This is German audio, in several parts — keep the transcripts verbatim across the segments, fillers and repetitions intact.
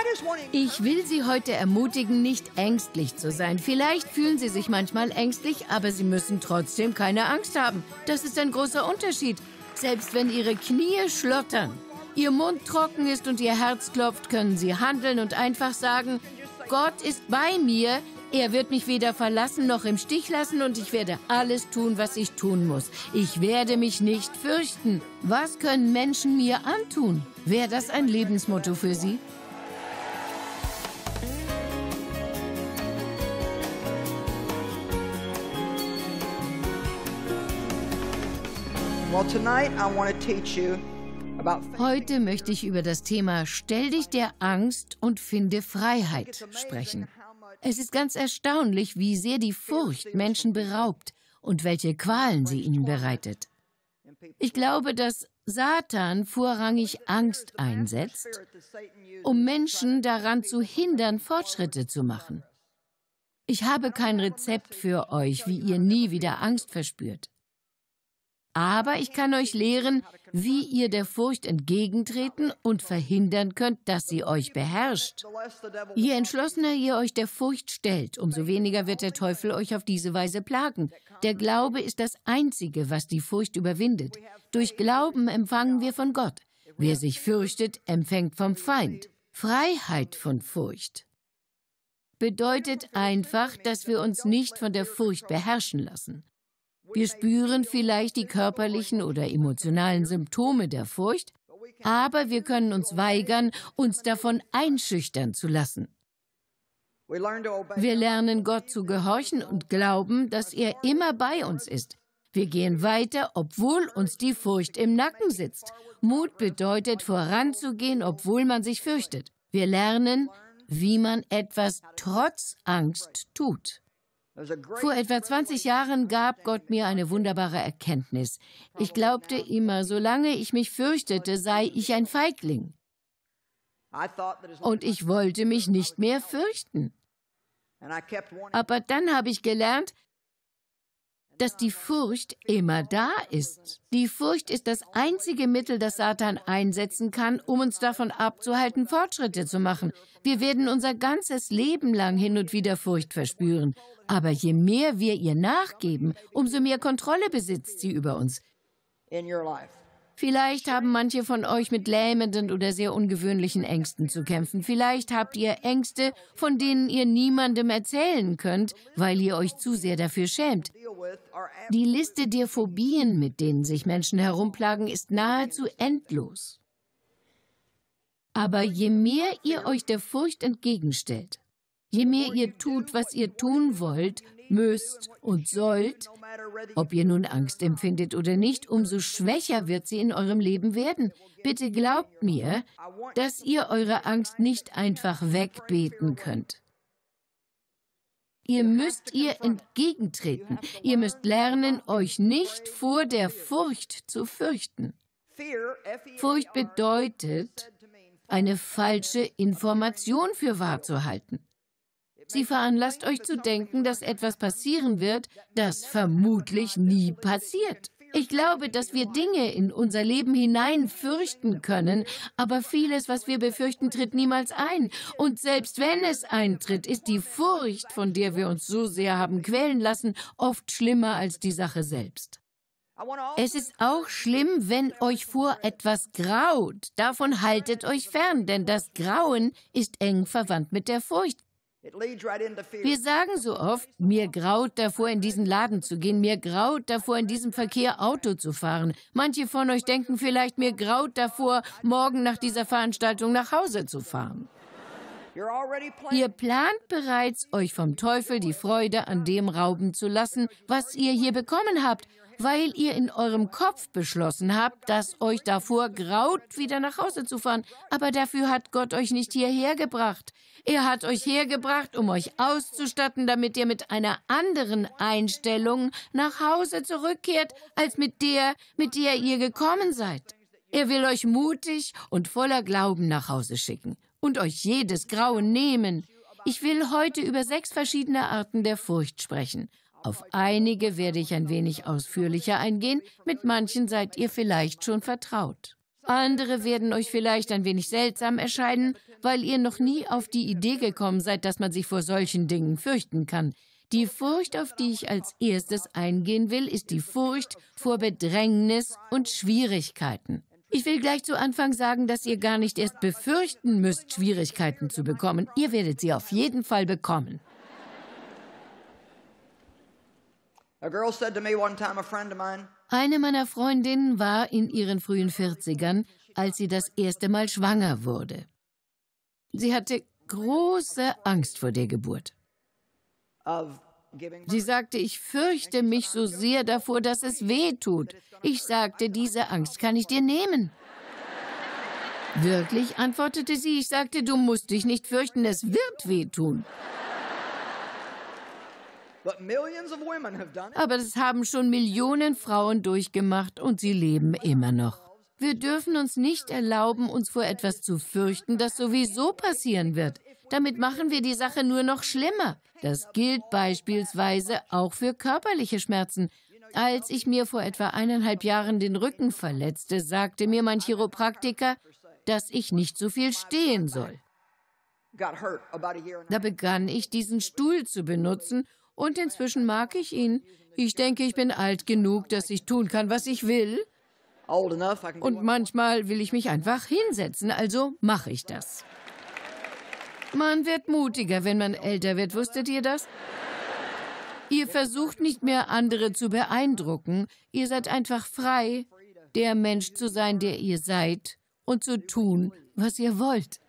Ich will Sie heute ermutigen, nicht ängstlich zu sein. Vielleicht fühlen Sie sich manchmal ängstlich, aber Sie müssen trotzdem keine Angst haben. Das ist ein großer Unterschied. Selbst wenn Ihre Knie schlottern, Ihr Mund trocken ist und Ihr Herz klopft, können Sie handeln und einfach sagen, Gott ist bei mir, er wird mich weder verlassen noch im Stich lassen und ich werde alles tun, was ich tun muss. Ich werde mich nicht fürchten. Was können Menschen mir antun? Wäre das ein Lebensmotto für Sie? Heute möchte ich über das Thema Stell dich der Angst und finde Freiheit sprechen. Es ist ganz erstaunlich, wie sehr die Furcht Menschen beraubt und welche Qualen sie ihnen bereitet. Ich glaube, dass Satan vorrangig Angst einsetzt, um Menschen daran zu hindern, Fortschritte zu machen. Ich habe kein Rezept für euch, wie ihr nie wieder Angst verspürt. Aber ich kann euch lehren, wie ihr der Furcht entgegentreten und verhindern könnt, dass sie euch beherrscht. Je entschlossener ihr euch der Furcht stellt, umso weniger wird der Teufel euch auf diese Weise plagen. Der Glaube ist das Einzige, was die Furcht überwindet. Durch Glauben empfangen wir von Gott. Wer sich fürchtet, empfängt vom Feind. Freiheit von Furcht bedeutet einfach, dass wir uns nicht von der Furcht beherrschen lassen. Wir spüren vielleicht die körperlichen oder emotionalen Symptome der Furcht, aber wir können uns weigern, uns davon einschüchtern zu lassen. Wir lernen, Gott zu gehorchen und glauben, dass er immer bei uns ist. Wir gehen weiter, obwohl uns die Furcht im Nacken sitzt. Mut bedeutet, voranzugehen, obwohl man sich fürchtet. Wir lernen, wie man etwas trotz Angst tut. Vor etwa zwanzig Jahren gab Gott mir eine wunderbare Erkenntnis. Ich glaubte immer, solange ich mich fürchtete, sei ich ein Feigling. Und ich wollte mich nicht mehr fürchten. Aber dann habe ich gelernt, dass die Furcht immer da ist. Die Furcht ist das einzige Mittel, das Satan einsetzen kann, um uns davon abzuhalten, Fortschritte zu machen. Wir werden unser ganzes Leben lang hin und wieder Furcht verspüren. Aber je mehr wir ihr nachgeben, umso mehr Kontrolle besitzt sie über uns. Vielleicht haben manche von euch mit lähmenden oder sehr ungewöhnlichen Ängsten zu kämpfen. Vielleicht habt ihr Ängste, von denen ihr niemandem erzählen könnt, weil ihr euch zu sehr dafür schämt. Die Liste der Phobien, mit denen sich Menschen herumplagen, ist nahezu endlos. Aber je mehr ihr euch der Furcht entgegenstellt, je mehr ihr tut, was ihr tun wollt, müsst und sollt, ob ihr nun Angst empfindet oder nicht, umso schwächer wird sie in eurem Leben werden. Bitte glaubt mir, dass ihr eure Angst nicht einfach wegbeten könnt. Ihr müsst ihr entgegentreten. Ihr müsst lernen, euch nicht vor der Furcht zu fürchten. Furcht bedeutet, eine falsche Information für wahr zu halten. Sie veranlasst euch zu denken, dass etwas passieren wird, das vermutlich nie passiert. Ich glaube, dass wir Dinge in unser Leben hinein fürchten können, aber vieles, was wir befürchten, tritt niemals ein. Und selbst wenn es eintritt, ist die Furcht, von der wir uns so sehr haben quälen lassen, oft schlimmer als die Sache selbst. Es ist auch schlimm, wenn euch vor etwas graut. Davon haltet euch fern, denn das Grauen ist eng verwandt mit der Furcht. Wir sagen so oft, mir graut davor, in diesen Laden zu gehen, mir graut davor, in diesem Verkehr Auto zu fahren. Manche von euch denken vielleicht, mir graut davor, morgen nach dieser Veranstaltung nach Hause zu fahren. Ihr plant bereits, euch vom Teufel die Freude an dem rauben zu lassen, was ihr hier bekommen habt, weil ihr in eurem Kopf beschlossen habt, dass euch davor graut, wieder nach Hause zu fahren. Aber dafür hat Gott euch nicht hierher gebracht. Er hat euch hergebracht, um euch auszustatten, damit ihr mit einer anderen Einstellung nach Hause zurückkehrt, als mit der, mit der ihr gekommen seid. Er will euch mutig und voller Glauben nach Hause schicken und euch jedes Grauen nehmen. Ich will heute über sechs verschiedene Arten der Furcht sprechen. Auf einige werde ich ein wenig ausführlicher eingehen, mit manchen seid ihr vielleicht schon vertraut. Andere werden euch vielleicht ein wenig seltsam erscheinen, weil ihr noch nie auf die Idee gekommen seid, dass man sich vor solchen Dingen fürchten kann. Die Furcht, auf die ich als erstes eingehen will, ist die Furcht vor Bedrängnis und Schwierigkeiten. Ich will gleich zu Anfang sagen, dass ihr gar nicht erst befürchten müsst, Schwierigkeiten zu bekommen. Ihr werdet sie auf jeden Fall bekommen. Eine meiner Freundinnen war in ihren frühen vierzigern, als sie das erste Mal schwanger wurde. Sie hatte große Angst vor der Geburt. Sie sagte, ich fürchte mich so sehr davor, dass es weh tut. Ich sagte, diese Angst kann ich dir nehmen. Wirklich, antwortete sie. Ich sagte, du musst dich nicht fürchten, es wird weh tun. Aber das haben schon Millionen Frauen durchgemacht und sie leben immer noch. Wir dürfen uns nicht erlauben, uns vor etwas zu fürchten, das sowieso passieren wird. Damit machen wir die Sache nur noch schlimmer. Das gilt beispielsweise auch für körperliche Schmerzen. Als ich mir vor etwa eineinhalb Jahren den Rücken verletzte, sagte mir mein Chiropraktiker, dass ich nicht so viel stehen soll. Da begann ich, diesen Stuhl zu benutzen, und inzwischen mag ich ihn. Ich denke, ich bin alt genug, dass ich tun kann, was ich will. Und manchmal will ich mich einfach hinsetzen, also mache ich das. Man wird mutiger, wenn man älter wird, wusstet ihr das? Ihr versucht nicht mehr, andere zu beeindrucken. Ihr seid einfach frei, der Mensch zu sein, der ihr seid, und zu tun, was ihr wollt.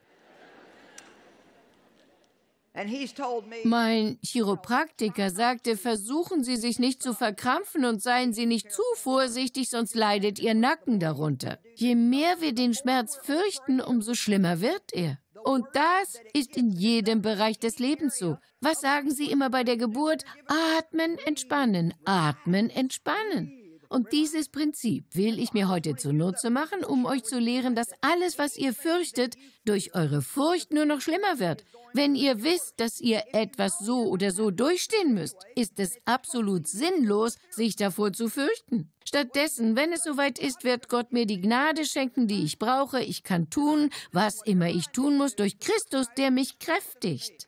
Mein Chiropraktiker sagte, versuchen Sie sich nicht zu verkrampfen und seien Sie nicht zu vorsichtig, sonst leidet Ihr Nacken darunter. Je mehr wir den Schmerz fürchten, umso schlimmer wird er. Und das ist in jedem Bereich des Lebens so. Was sagen Sie immer bei der Geburt? Atmen, entspannen, atmen, entspannen. Und dieses Prinzip will ich mir heute zunutze machen, um euch zu lehren, dass alles, was ihr fürchtet, durch eure Furcht nur noch schlimmer wird. Wenn ihr wisst, dass ihr etwas so oder so durchstehen müsst, ist es absolut sinnlos, sich davor zu fürchten. Stattdessen, wenn es soweit ist, wird Gott mir die Gnade schenken, die ich brauche. Ich kann tun, was immer ich tun muss, durch Christus, der mich kräftigt.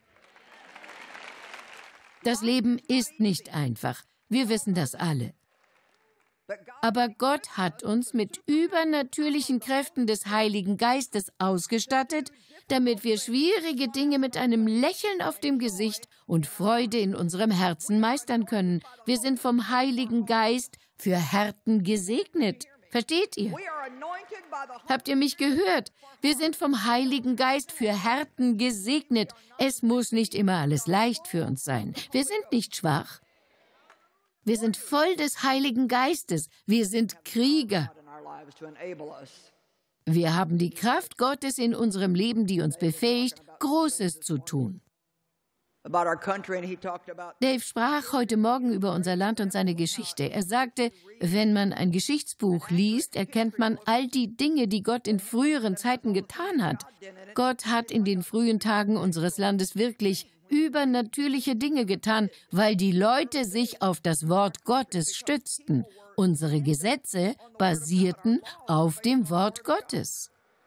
Das Leben ist nicht einfach. Wir wissen das alle. Aber Gott hat uns mit übernatürlichen Kräften des Heiligen Geistes ausgestattet, damit wir schwierige Dinge mit einem Lächeln auf dem Gesicht und Freude in unserem Herzen meistern können. Wir sind vom Heiligen Geist für Härten gesegnet. Versteht ihr? Habt ihr mich gehört? Wir sind vom Heiligen Geist für Härten gesegnet. Es muss nicht immer alles leicht für uns sein. Wir sind nicht schwach. Wir sind voll des Heiligen Geistes. Wir sind Krieger. Wir haben die Kraft Gottes in unserem Leben, die uns befähigt, Großes zu tun. Dave sprach heute Morgen über unser Land und seine Geschichte. Er sagte, wenn man ein Geschichtsbuch liest, erkennt man all die Dinge, die Gott in früheren Zeiten getan hat. Gott hat in den frühen Tagen unseres Landes wirklich übernatürliche Dinge getan, weil die Leute sich auf das Wort Gottes stützten. Unsere Gesetze basierten auf dem Wort Gottes.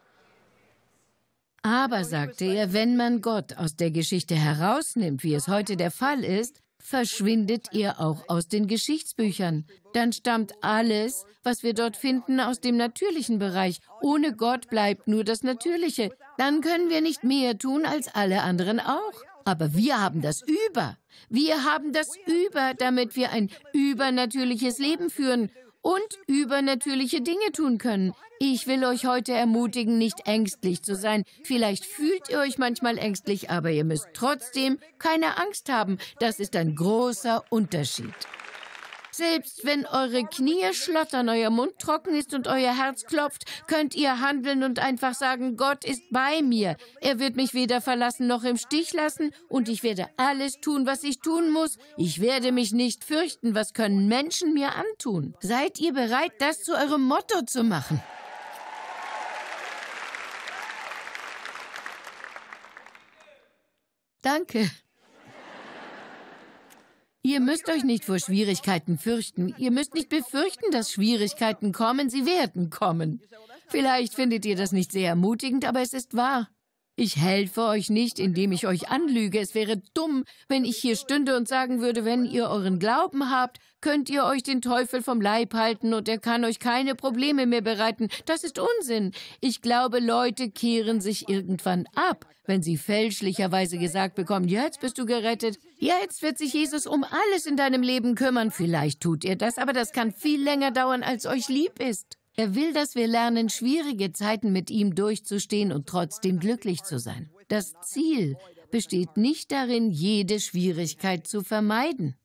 Aber, sagte er, wenn man Gott aus der Geschichte herausnimmt, wie es heute der Fall ist, verschwindet er auch aus den Geschichtsbüchern. Dann stammt alles, was wir dort finden, aus dem natürlichen Bereich. Ohne Gott bleibt nur das Natürliche. Dann können wir nicht mehr tun als alle anderen auch. Aber wir haben das Über. Wir haben das Über, damit wir ein übernatürliches Leben führen und übernatürliche Dinge tun können. Ich will euch heute ermutigen, nicht ängstlich zu sein. Vielleicht fühlt ihr euch manchmal ängstlich, aber ihr müsst trotzdem keine Angst haben. Das ist ein großer Unterschied. Selbst wenn eure Knie schlottern, euer Mund trocken ist und euer Herz klopft, könnt ihr handeln und einfach sagen, Gott ist bei mir. Er wird mich weder verlassen noch im Stich lassen und ich werde alles tun, was ich tun muss. Ich werde mich nicht fürchten. Was können Menschen mir antun? Seid ihr bereit, das zu eurem Motto zu machen? Danke. Ihr müsst euch nicht vor Schwierigkeiten fürchten. Ihr müsst nicht befürchten, dass Schwierigkeiten kommen. Sie werden kommen. Vielleicht findet ihr das nicht sehr ermutigend, aber es ist wahr. Ich helfe euch nicht, indem ich euch anlüge. Es wäre dumm, wenn ich hier stünde und sagen würde, wenn ihr euren Glauben habt, könnt ihr euch den Teufel vom Leib halten und er kann euch keine Probleme mehr bereiten. Das ist Unsinn. Ich glaube, Leute kehren sich irgendwann ab, wenn sie fälschlicherweise gesagt bekommen, jetzt bist du gerettet. Jetzt wird sich Jesus um alles in deinem Leben kümmern. Vielleicht tut er das, aber das kann viel länger dauern, als euch lieb ist. Er will, dass wir lernen, schwierige Zeiten mit ihm durchzustehen und trotzdem glücklich zu sein. Das Ziel besteht nicht darin, jede Schwierigkeit zu vermeiden.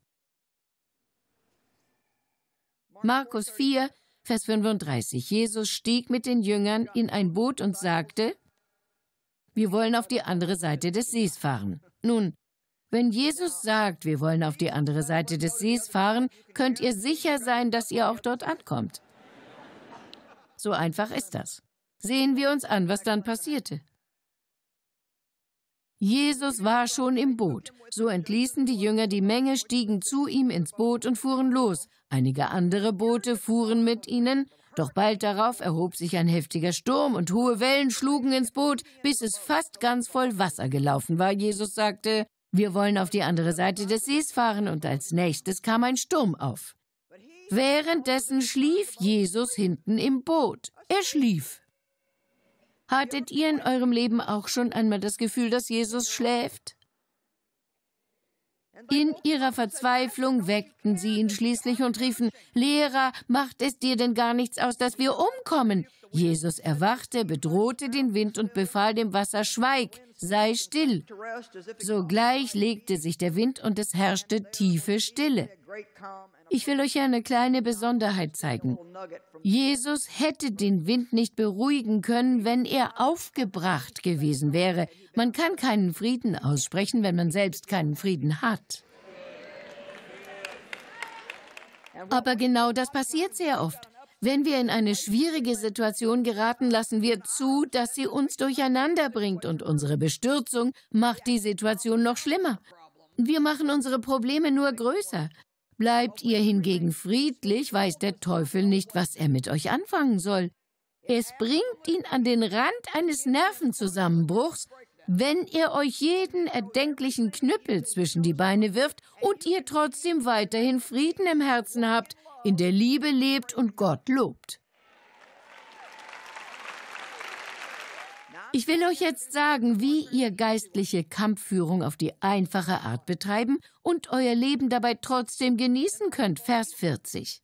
Markus vier, Vers fünfunddreißig. Jesus stieg mit den Jüngern in ein Boot und sagte, wir wollen auf die andere Seite des Sees fahren. Nun, wenn Jesus sagt, wir wollen auf die andere Seite des Sees fahren, könnt ihr sicher sein, dass ihr auch dort ankommt. So einfach ist das. Sehen wir uns an, was dann passierte. Jesus war schon im Boot. So entließen die Jünger die Menge, stiegen zu ihm ins Boot und fuhren los. Einige andere Boote fuhren mit ihnen, doch bald darauf erhob sich ein heftiger Sturm und hohe Wellen schlugen ins Boot, bis es fast ganz voll Wasser gelaufen war. Jesus sagte, wir wollen auf die andere Seite des Sees fahren, und als nächstes kam ein Sturm auf. Währenddessen schlief Jesus hinten im Boot. Er schlief. Hattet ihr in eurem Leben auch schon einmal das Gefühl, dass Jesus schläft? In ihrer Verzweiflung weckten sie ihn schließlich und riefen, Lehrer, macht es dir denn gar nichts aus, dass wir umkommen? Jesus erwachte, bedrohte den Wind und befahl dem Wasser, schweig, sei still. Sogleich legte sich der Wind und es herrschte tiefe Stille. Ich will euch eine kleine Besonderheit zeigen. Jesus hätte den Wind nicht beruhigen können, wenn er aufgebracht gewesen wäre. Man kann keinen Frieden aussprechen, wenn man selbst keinen Frieden hat. Aber genau das passiert sehr oft. Wenn wir in eine schwierige Situation geraten, lassen wir zu, dass sie uns durcheinander bringt, und unsere Bestürzung macht die Situation noch schlimmer. Wir machen unsere Probleme nur größer. Bleibt ihr hingegen friedlich, weiß der Teufel nicht, was er mit euch anfangen soll. Es bringt ihn an den Rand eines Nervenzusammenbruchs, wenn er euch jeden erdenklichen Knüppel zwischen die Beine wirft und ihr trotzdem weiterhin Frieden im Herzen habt, in der Liebe lebt und Gott lobt. Ich will euch jetzt sagen, wie ihr geistliche Kampfführung auf die einfache Art betreiben und euer Leben dabei trotzdem genießen könnt. Vers vierzig.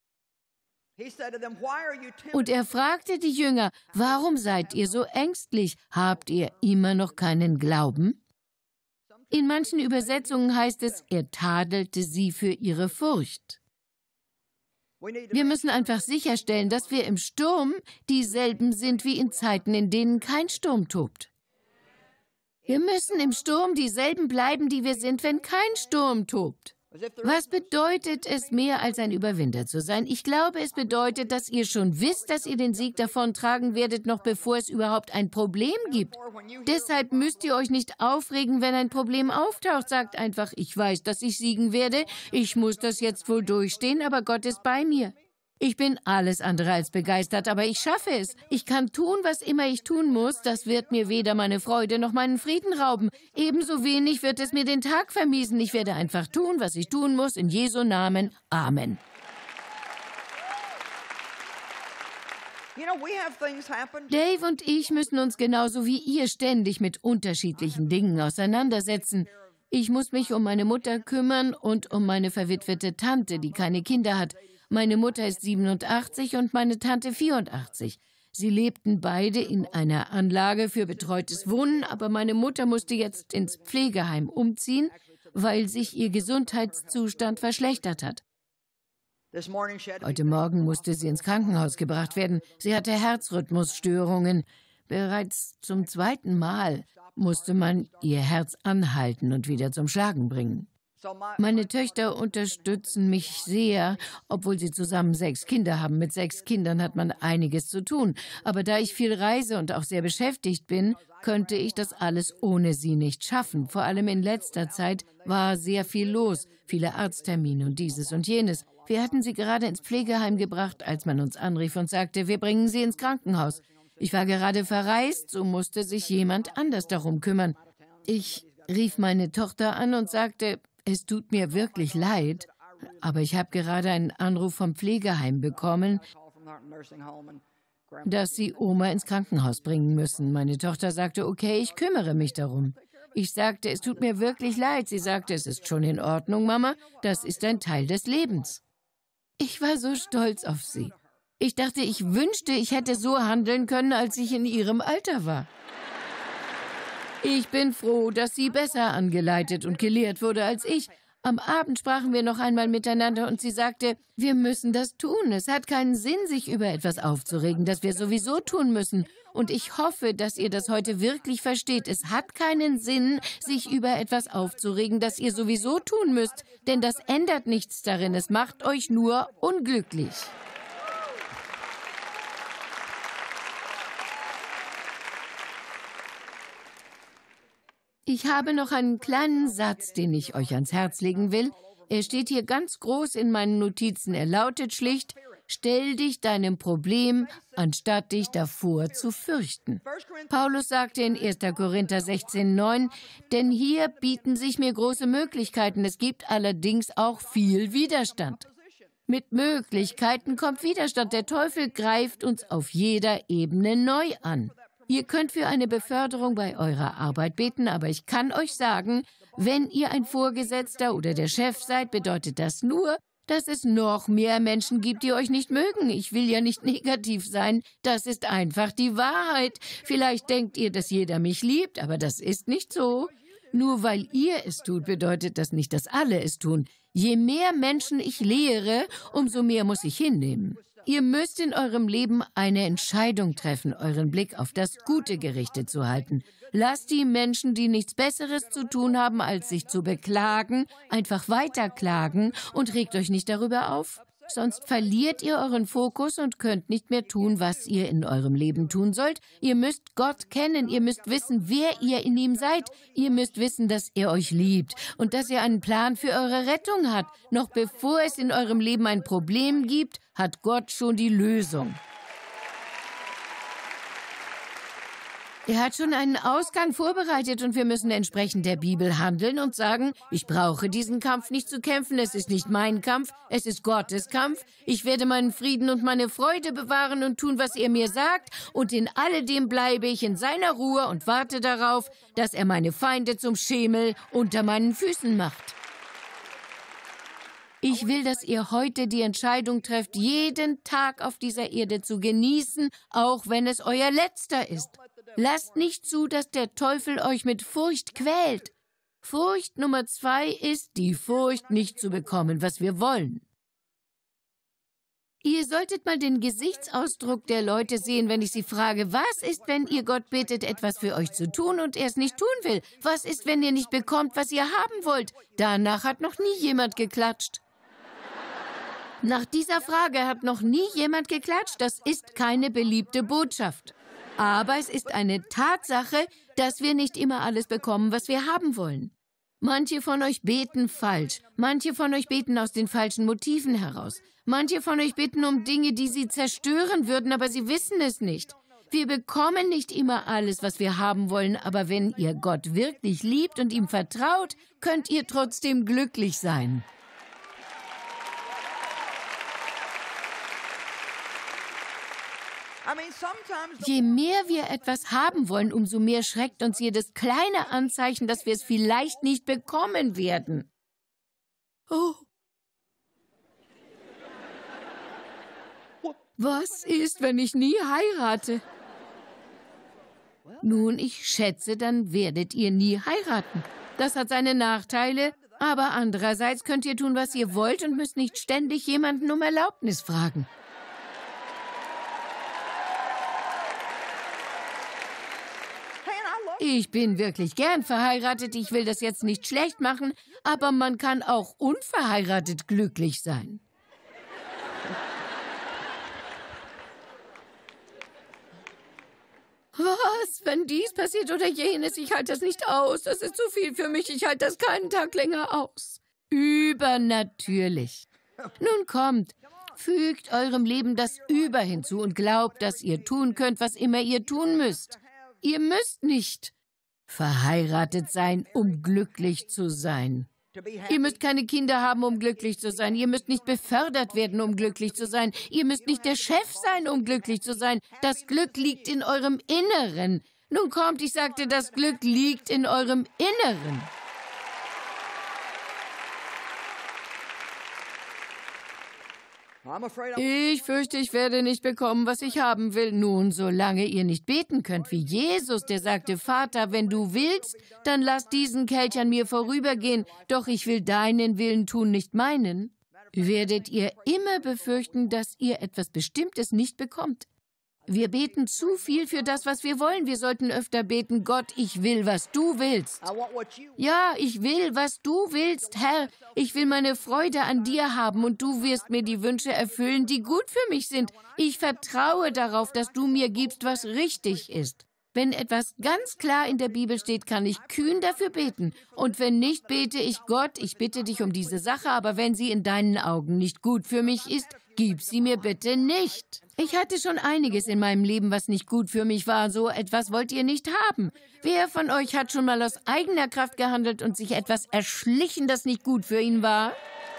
Und er fragte die Jünger, warum seid ihr so ängstlich? Habt ihr immer noch keinen Glauben? In manchen Übersetzungen heißt es, er tadelte sie für ihre Furcht. Wir müssen einfach sicherstellen, dass wir im Sturm dieselben sind wie in Zeiten, in denen kein Sturm tobt. Wir müssen im Sturm dieselben bleiben, die wir sind, wenn kein Sturm tobt. Was bedeutet es, mehr als ein Überwinder zu sein? Ich glaube, es bedeutet, dass ihr schon wisst, dass ihr den Sieg davontragen werdet, noch bevor es überhaupt ein Problem gibt. Deshalb müsst ihr euch nicht aufregen, wenn ein Problem auftaucht. Sagt einfach, ich weiß, dass ich siegen werde. Ich muss das jetzt wohl durchstehen, aber Gott ist bei mir. Ich bin alles andere als begeistert, aber ich schaffe es. Ich kann tun, was immer ich tun muss. Das wird mir weder meine Freude noch meinen Frieden rauben. Ebenso wenig wird es mir den Tag vermiesen. Ich werde einfach tun, was ich tun muss. In Jesu Namen. Amen. Dave und ich müssen uns genauso wie ihr ständig mit unterschiedlichen Dingen auseinandersetzen. Ich muss mich um meine Mutter kümmern und um meine verwitwete Tante, die keine Kinder hat. Meine Mutter ist siebenundachtzig und meine Tante vierundachtzig. Sie lebten beide in einer Anlage für betreutes Wohnen, aber meine Mutter musste jetzt ins Pflegeheim umziehen, weil sich ihr Gesundheitszustand verschlechtert hat. Heute Morgen musste sie ins Krankenhaus gebracht werden. Sie hatte Herzrhythmusstörungen. Bereits zum zweiten Mal musste man ihr Herz anhalten und wieder zum Schlagen bringen. Meine Töchter unterstützen mich sehr, obwohl sie zusammen sechs Kinder haben. Mit sechs Kindern hat man einiges zu tun. Aber da ich viel reise und auch sehr beschäftigt bin, könnte ich das alles ohne sie nicht schaffen. Vor allem in letzter Zeit war sehr viel los, viele Arzttermine und dieses und jenes. Wir hatten sie gerade ins Pflegeheim gebracht, als man uns anrief und sagte, wir bringen sie ins Krankenhaus. Ich war gerade verreist, so musste sich jemand anders darum kümmern. Ich rief meine Tochter an und sagte, es tut mir wirklich leid, aber ich habe gerade einen Anruf vom Pflegeheim bekommen, dass sie Oma ins Krankenhaus bringen müssen. Meine Tochter sagte, okay, ich kümmere mich darum. Ich sagte, es tut mir wirklich leid. Sie sagte, es ist schon in Ordnung, Mama, das ist ein Teil des Lebens. Ich war so stolz auf sie. Ich dachte, ich wünschte, ich hätte so handeln können, als ich in ihrem Alter war. Ich bin froh, dass sie besser angeleitet und gelehrt wurde als ich. Am Abend sprachen wir noch einmal miteinander und sie sagte, wir müssen das tun. Es hat keinen Sinn, sich über etwas aufzuregen, das wir sowieso tun müssen. Und ich hoffe, dass ihr das heute wirklich versteht. Es hat keinen Sinn, sich über etwas aufzuregen, das ihr sowieso tun müsst, denn das ändert nichts darin. Es macht euch nur unglücklich. Ich habe noch einen kleinen Satz, den ich euch ans Herz legen will. Er steht hier ganz groß in meinen Notizen. Er lautet schlicht, stell dich deinem Problem, anstatt dich davor zu fürchten. Paulus sagte in erster Korinther sechzehn neun, denn hier bieten sich mir große Möglichkeiten. Es gibt allerdings auch viel Widerstand. Mit Möglichkeiten kommt Widerstand. Der Teufel greift uns auf jeder Ebene neu an. Ihr könnt für eine Beförderung bei eurer Arbeit beten, aber ich kann euch sagen, wenn ihr ein Vorgesetzter oder der Chef seid, bedeutet das nur, dass es noch mehr Menschen gibt, die euch nicht mögen. Ich will ja nicht negativ sein, das ist einfach die Wahrheit. Vielleicht denkt ihr, dass jeder mich liebt, aber das ist nicht so. Nur weil ihr es tut, bedeutet das nicht, dass alle es tun. Je mehr Menschen ich lehre, umso mehr muss ich hinnehmen. Ihr müsst in eurem Leben eine Entscheidung treffen, euren Blick auf das Gute gerichtet zu halten. Lasst die Menschen, die nichts Besseres zu tun haben, als sich zu beklagen, einfach weiterklagen und regt euch nicht darüber auf. Sonst verliert ihr euren Fokus und könnt nicht mehr tun, was ihr in eurem Leben tun sollt. Ihr müsst Gott kennen, ihr müsst wissen, wer ihr in ihm seid. Ihr müsst wissen, dass er euch liebt und dass er einen Plan für eure Rettung hat. Noch bevor es in eurem Leben ein Problem gibt, hat Gott schon die Lösung. Er hat schon einen Ausgang vorbereitet und wir müssen entsprechend der Bibel handeln und sagen, ich brauche diesen Kampf nicht zu kämpfen, es ist nicht mein Kampf, es ist Gottes Kampf. Ich werde meinen Frieden und meine Freude bewahren und tun, was er mir sagt und in alledem bleibe ich in seiner Ruhe und warte darauf, dass er meine Feinde zum Schemel unter meinen Füßen macht. Ich will, dass ihr heute die Entscheidung trefft, jeden Tag auf dieser Erde zu genießen, auch wenn es euer letzter ist. Lasst nicht zu, dass der Teufel euch mit Furcht quält. Furcht Nummer zwei ist, die Furcht nicht zu bekommen, was wir wollen. Ihr solltet mal den Gesichtsausdruck der Leute sehen, wenn ich sie frage, was ist, wenn ihr Gott bittet, etwas für euch zu tun und er es nicht tun will? Was ist, wenn ihr nicht bekommt, was ihr haben wollt? Danach hat noch nie jemand geklatscht. Nach dieser Frage hat noch nie jemand geklatscht. Das ist keine beliebte Botschaft. Aber es ist eine Tatsache, dass wir nicht immer alles bekommen, was wir haben wollen. Manche von euch beten falsch. Manche von euch beten aus den falschen Motiven heraus. Manche von euch bitten um Dinge, die sie zerstören würden, aber sie wissen es nicht. Wir bekommen nicht immer alles, was wir haben wollen, aber wenn ihr Gott wirklich liebt und ihm vertraut, könnt ihr trotzdem glücklich sein. Je mehr wir etwas haben wollen, umso mehr schreckt uns jedes kleine Anzeichen, dass wir es vielleicht nicht bekommen werden. Oh. Was ist, wenn ich nie heirate? Nun, ich schätze, dann werdet ihr nie heiraten. Das hat seine Nachteile, aber andererseits könnt ihr tun, was ihr wollt und müsst nicht ständig jemanden um Erlaubnis fragen. Ich bin wirklich gern verheiratet, ich will das jetzt nicht schlecht machen, aber man kann auch unverheiratet glücklich sein. Was, wenn dies passiert oder jenes? Ich halte das nicht aus, das ist zu viel für mich, ich halte das keinen Tag länger aus. Übernatürlich. Nun kommt, fügt eurem Leben das Über hinzu und glaubt, dass ihr tun könnt, was immer ihr tun müsst. Ihr müsst nicht verheiratet sein, um glücklich zu sein. Ihr müsst keine Kinder haben, um glücklich zu sein. Ihr müsst nicht befördert werden, um glücklich zu sein. Ihr müsst nicht der Chef sein, um glücklich zu sein. Das Glück liegt in eurem Inneren. Nun kommt, ich sagte, das Glück liegt in eurem Inneren. Ich fürchte, ich werde nicht bekommen, was ich haben will. Nun, solange ihr nicht beten könnt wie Jesus, der sagte, Vater, wenn du willst, dann lass diesen Kelch an mir vorübergehen, doch ich will deinen Willen tun, nicht meinen, werdet ihr immer befürchten, dass ihr etwas Bestimmtes nicht bekommt. Wir beten zu viel für das, was wir wollen. Wir sollten öfter beten, Gott, ich will, was du willst. Ja, ich will, was du willst, Herr. Ich will meine Freude an dir haben und du wirst mir die Wünsche erfüllen, die gut für mich sind. Ich vertraue darauf, dass du mir gibst, was richtig ist. Wenn etwas ganz klar in der Bibel steht, kann ich kühn dafür beten. Und wenn nicht, bete ich, Gott, ich bitte dich um diese Sache, aber wenn sie in deinen Augen nicht gut für mich ist, gib sie mir bitte nicht. Ich hatte schon einiges in meinem Leben, was nicht gut für mich war. So etwas wollt ihr nicht haben. Wer von euch hat schon mal aus eigener Kraft gehandelt und sich etwas erschlichen, das nicht gut für ihn war?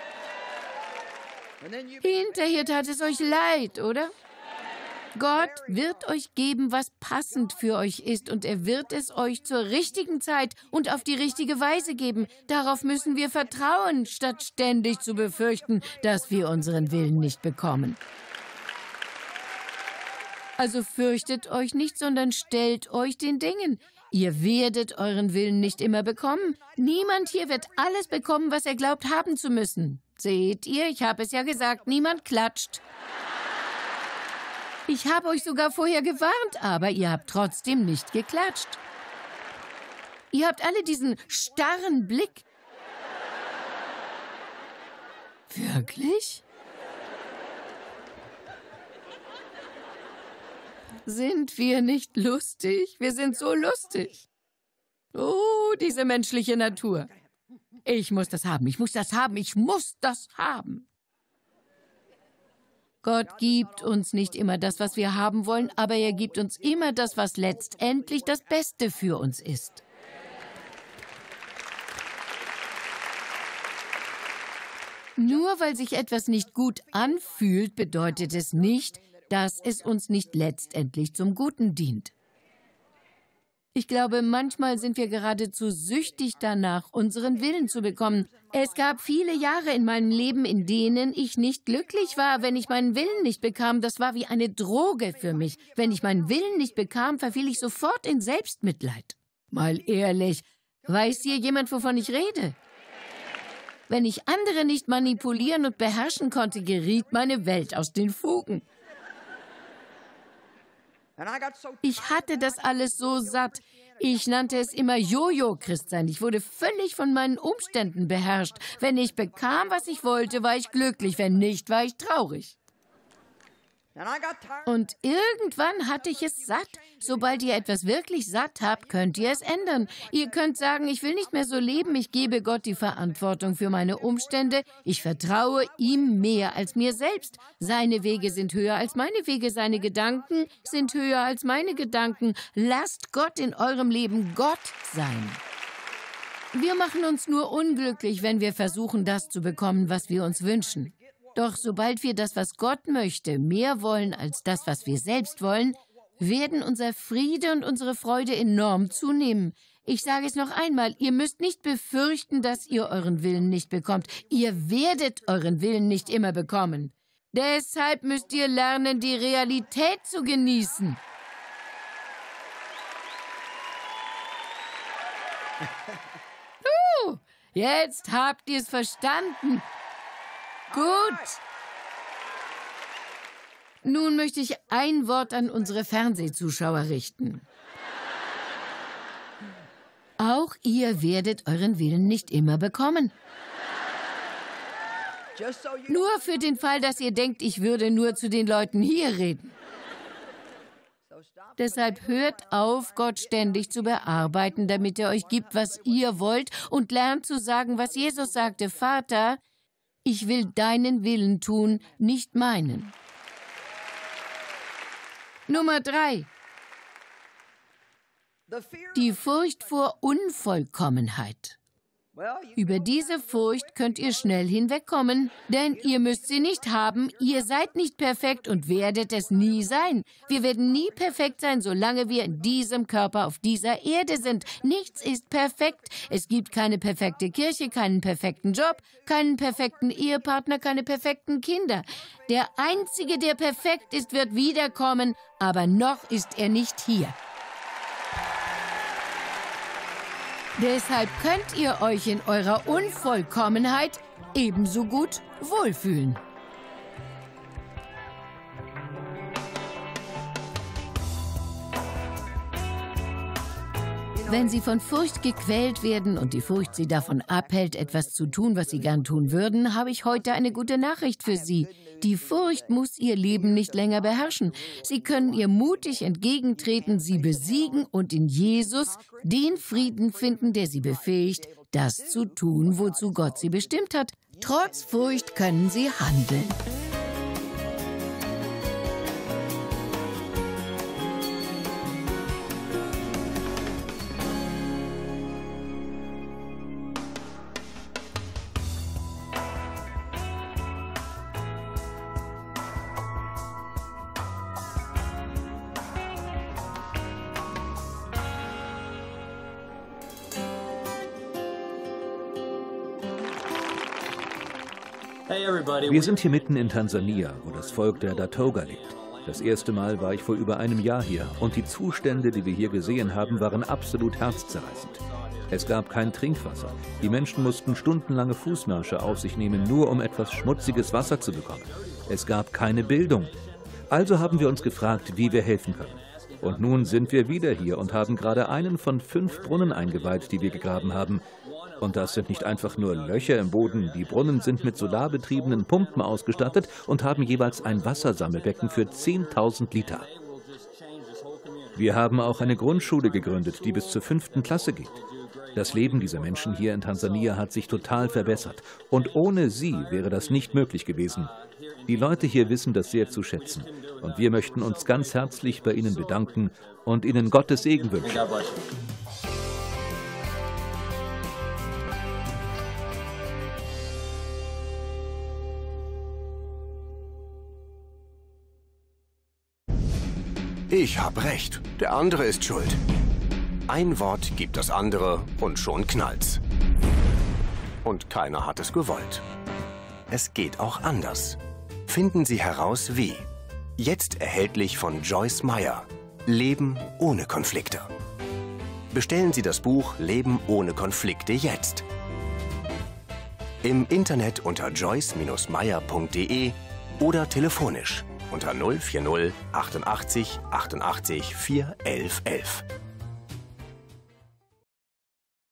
Hinterher tat es euch leid, oder? Gott wird euch geben, was passend für euch ist, und er wird es euch zur richtigen Zeit und auf die richtige Weise geben. Darauf müssen wir vertrauen, statt ständig zu befürchten, dass wir unseren Willen nicht bekommen. Also fürchtet euch nicht, sondern stellt euch den Dingen. Ihr werdet euren Willen nicht immer bekommen. Niemand hier wird alles bekommen, was er glaubt haben zu müssen. Seht ihr, ich habe es ja gesagt, niemand klatscht. Ich habe euch sogar vorher gewarnt, aber ihr habt trotzdem nicht geklatscht. Ihr habt alle diesen starren Blick. Wirklich? Sind wir nicht lustig? Wir sind so lustig. Oh, diese menschliche Natur. Ich muss das haben, ich muss das haben, ich muss das haben. Gott gibt uns nicht immer das, was wir haben wollen, aber er gibt uns immer das, was letztendlich das Beste für uns ist. Nur weil sich etwas nicht gut anfühlt, bedeutet es nicht, dass es uns nicht letztendlich zum Guten dient. Ich glaube, manchmal sind wir geradezu süchtig danach, unseren Willen zu bekommen. Es gab viele Jahre in meinem Leben, in denen ich nicht glücklich war, wenn ich meinen Willen nicht bekam. Das war wie eine Droge für mich. Wenn ich meinen Willen nicht bekam, verfiel ich sofort in Selbstmitleid. Mal ehrlich, weiß hier jemand, wovon ich rede? Wenn ich andere nicht manipulieren und beherrschen konnte, geriet meine Welt aus den Fugen. Ich hatte das alles so satt. Ich nannte es immer Jojo-Christsein. Ich wurde völlig von meinen Umständen beherrscht. Wenn ich bekam, was ich wollte, war ich glücklich. Wenn nicht, war ich traurig. Und irgendwann hatte ich es satt. Sobald ihr etwas wirklich satt habt, könnt ihr es ändern. Ihr könnt sagen, ich will nicht mehr so leben, ich gebe Gott die Verantwortung für meine Umstände. Ich vertraue ihm mehr als mir selbst. Seine Wege sind höher als meine Wege, seine Gedanken sind höher als meine Gedanken. Lasst Gott in eurem Leben Gott sein. Wir machen uns nur unglücklich, wenn wir versuchen, das zu bekommen, was wir uns wünschen. Doch sobald wir das, was Gott möchte, mehr wollen als das, was wir selbst wollen, werden unser Friede und unsere Freude enorm zunehmen. Ich sage es noch einmal, ihr müsst nicht befürchten, dass ihr euren Willen nicht bekommt. Ihr werdet euren Willen nicht immer bekommen. Deshalb müsst ihr lernen, die Realität zu genießen. Uh, jetzt habt ihr es verstanden. Gut. Nun möchte ich ein Wort an unsere Fernsehzuschauer richten. Auch ihr werdet euren Willen nicht immer bekommen. Nur für den Fall, dass ihr denkt, ich würde nur zu den Leuten hier reden. Deshalb hört auf, Gott ständig zu bearbeiten, damit er euch gibt, was ihr wollt, und lernt zu sagen, was Jesus sagte: Vater, Ich will deinen Willen tun, nicht meinen. Nummer drei. Die Furcht vor Unvollkommenheit. Über diese Furcht könnt ihr schnell hinwegkommen, denn ihr müsst sie nicht haben. Ihr seid nicht perfekt und werdet es nie sein. Wir werden nie perfekt sein, solange wir in diesem Körper auf dieser Erde sind. Nichts ist perfekt. Es gibt keine perfekte Kirche, keinen perfekten Job, keinen perfekten Ehepartner, keine perfekten Kinder. Der Einzige, der perfekt ist, wird wiederkommen, aber noch ist er nicht hier. Deshalb könnt ihr euch in eurer Unvollkommenheit ebenso gut wohlfühlen. Wenn Sie von Furcht gequält werden und die Furcht Sie davon abhält, etwas zu tun, was Sie gern tun würden, habe ich heute eine gute Nachricht für Sie. Die Furcht muss Ihr Leben nicht länger beherrschen. Sie können ihr mutig entgegentreten, sie besiegen und in Jesus den Frieden finden, der Sie befähigt, das zu tun, wozu Gott Sie bestimmt hat. Trotz Furcht können Sie handeln. Wir sind hier mitten in Tansania, wo das Volk der Datoga lebt. Das erste Mal war ich vor über einem Jahr hier und die Zustände, die wir hier gesehen haben, waren absolut herzzerreißend. Es gab kein Trinkwasser. Die Menschen mussten stundenlange Fußmärsche auf sich nehmen, nur um etwas schmutziges Wasser zu bekommen. Es gab keine Bildung. Also haben wir uns gefragt, wie wir helfen können. Und nun sind wir wieder hier und haben gerade einen von fünf Brunnen eingeweiht, die wir gegraben haben. Und das sind nicht einfach nur Löcher im Boden. Die Brunnen sind mit solarbetriebenen Pumpen ausgestattet und haben jeweils ein Wassersammelbecken für zehntausend Liter. Wir haben auch eine Grundschule gegründet, die bis zur fünften Klasse geht. Das Leben dieser Menschen hier in Tansania hat sich total verbessert. Und ohne sie wäre das nicht möglich gewesen. Die Leute hier wissen das sehr zu schätzen. Und wir möchten uns ganz herzlich bei ihnen bedanken und ihnen Gottes Segen wünschen. Ich hab recht, der andere ist schuld. Ein Wort gibt das andere und schon knallt's. Und keiner hat es gewollt. Es geht auch anders. Finden Sie heraus, wie. Jetzt erhältlich von Joyce Meyer. Leben ohne Konflikte. Bestellen Sie das Buch Leben ohne Konflikte jetzt. Im Internet unter joyce Bindestrich meyer punkt de oder telefonisch unter null vier null achtundachtzig achtundachtzig vier elf elf.